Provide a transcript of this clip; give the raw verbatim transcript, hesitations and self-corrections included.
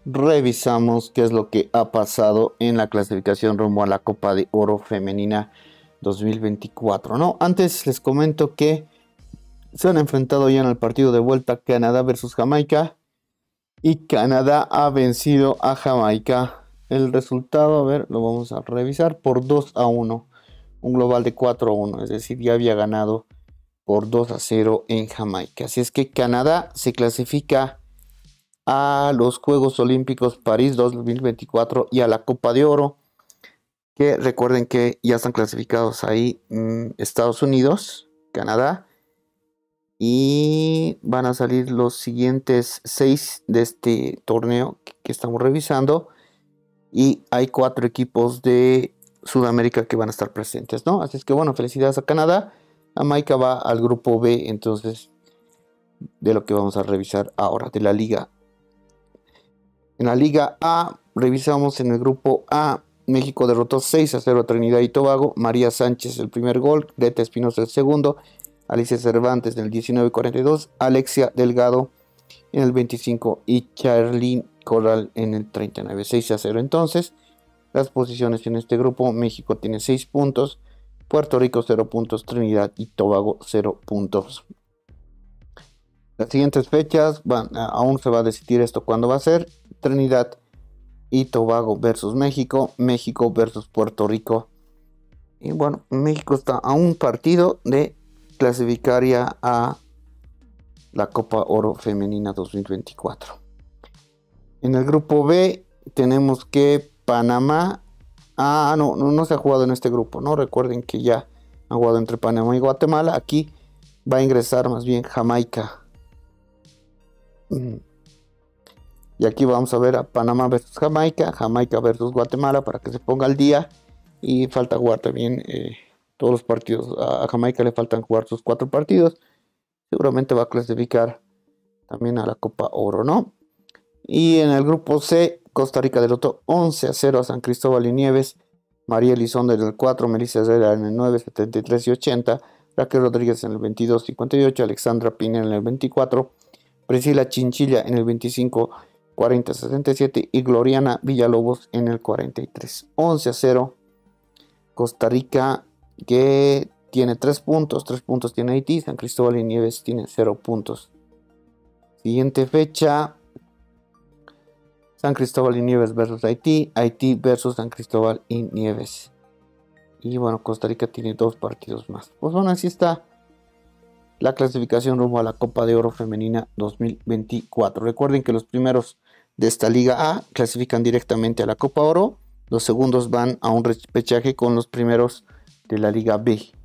revisamos qué es lo que ha pasado en la clasificación rumbo a la Copa de Oro Femenina dos mil veinticuatro, ¿no? Antes les comento que se han enfrentado ya en el partido de vuelta Canadá versus Jamaica y Canadá ha vencido a Jamaica. El resultado, a ver, lo vamos a revisar por dos a uno, un global de cuatro a uno, es decir, ya había ganado por dos a cero en Jamaica. Así es que Canadá se clasifica a los Juegos Olímpicos París dos mil veinticuatro y a la Copa de Oro, que recuerden que ya están clasificados ahí mmm, Estados Unidos, Canadá, y van a salir los siguientes seis de este torneo que, que estamos revisando, y hay cuatro equipos de Sudamérica que van a estar presentes, ¿no? Así es que bueno, felicidades a Canadá. Jamaica va al grupo B, entonces, de lo que vamos a revisar ahora, de la Liga. En la Liga A, revisamos en el grupo A, México derrotó seis a cero a Trinidad y Tobago. María Sánchez el primer gol, Greta Espinosa el segundo, Alicia Cervantes en el diecinueve cuarenta y dos, Alexia Delgado en el veinticinco y Charlene Corral en el treinta y nueve. seis a cero. Entonces, las posiciones en este grupo: México tiene seis puntos, Puerto Rico cero puntos, Trinidad y Tobago cero puntos. Las siguientes fechas, van, aún se va a decidir esto cuándo va a ser. Trinidad y Tobago versus México, México versus Puerto Rico. Y bueno, México está a un partido de clasificar ya a la Copa Oro Femenina dos mil veinticuatro. En el grupo B tenemos que Panamá, ah no, no, no se ha jugado en este grupo, ¿no? Recuerden que ya han jugado entre Panamá y Guatemala. Aquí va a ingresar más bien Jamaica. Y aquí vamos a ver a Panamá versus Jamaica, Jamaica versus Guatemala, para que se ponga al día. Y falta jugar también eh, todos los partidos. A Jamaica le faltan jugar sus cuatro partidos. Seguramente va a clasificar también a la Copa Oro, ¿no? Y en el grupo C, Costa Rica derrotó once a cero a San Cristóbal y Nieves. María Elizondo en el cuatro, Melissa Herrera en el nueve, setenta y tres y ochenta, Raquel Rodríguez en el veintidós, cincuenta y ocho, Alexandra Pina en el veinticuatro, Priscila Chinchilla en el veinticinco, cuarenta, sesenta y siete y Gloriana Villalobos en el cuarenta y tres. once a cero. Costa Rica, que tiene tres puntos, tres puntos tiene Haití, San Cristóbal y Nieves tiene cero puntos. Siguiente fecha, San Cristóbal y Nieves versus Haití, Haití versus San Cristóbal y Nieves. Y bueno, Costa Rica tiene dos partidos más. Pues bueno, así está la clasificación rumbo a la Copa de Oro Femenina dos mil veinticuatro. Recuerden que los primeros de esta Liga A clasifican directamente a la Copa Oro. Los segundos van a un repechaje con los primeros de la Liga B.